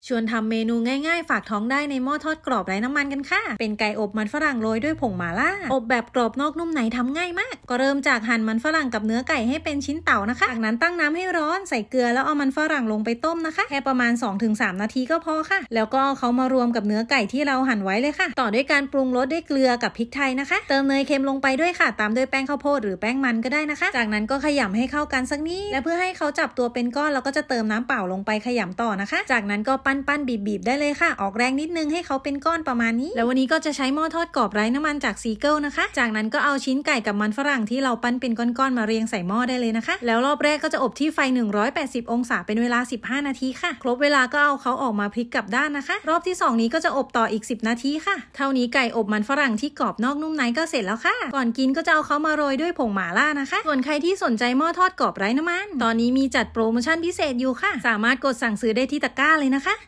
ชวนทำเมนูง่ายๆฝากท้องได้ในหม้อทอดกรอบไร้น้ำมันกันค่ะเป็นไก่อบมันฝรั่งโรยด้วยผงหม่าล่าอบแบบกรอบนอกนุ่มในทำง่ายมากก็เริ่มจากหั่นมันฝรั่งกับเนื้อไก่ให้เป็นชิ้นเต่านะคะจากนั้นตั้งน้ำให้ร้อนใส่เกลือแล้วเอามันฝรั่งลงไปต้มนะคะแค่ประมาณ 2-3 นาทีก็พอค่ะแล้วก็เอาเขามารวมกับเนื้อไก่ที่เราหั่นไว้เลยค่ะต่อด้วยการปรุงรสด้วยเกลือกับพริกไทยนะคะเติมเนยเค็มลงไปด้วยค่ะตามด้วยแป้งข้าวโพดหรือแป้งมันก็ได้นะคะจากนั้นก็ขยำให้เข้ากันสักนิดและเพื่อให้เขาจับตัวเป็นก้อนเราก็จะเติมน้ำเปล่าลงไปขยำต่อนะคะจากนั้นก็ปั้นบีบได้เลยค่ะออกแรงนิดนึงให้เขาเป็นก้อนประมาณนี้แล้ววันนี้ก็จะใช้หม้อทอดกรอบไร้น้ำมันจากซีเกิลนะคะจากนั้นก็เอาชิ้นไก่กับมันฝรั่งที่เราปั้นเป็นก้อนๆมาเรียงใส่หม้อได้เลยนะคะแล้วรอบแรกก็จะอบที่ไฟ180องศาเป็นเวลา15นาทีค่ะครบเวลาก็เอาเขาออกมาพลิกกลับด้านนะคะรอบที่2นี้ก็จะอบต่ออีก10นาทีค่ะเท่านี้ไก่อบมันฝรั่งที่กรอบนอกนุ่มในก็เสร็จแล้วค่ะก่อนกินก็จะเอาเขามาโรยด้วยผงหม่าล่านะคะส่วนใครที่สนใจหม้อทอดกรอบไร้น้ำมันตอนนี้มีจัดโปรโมชั่นพิเศษอยู่ค่ะสามารถกดสั่งซื้อได้ที่ตะกร้าเลยนะคะ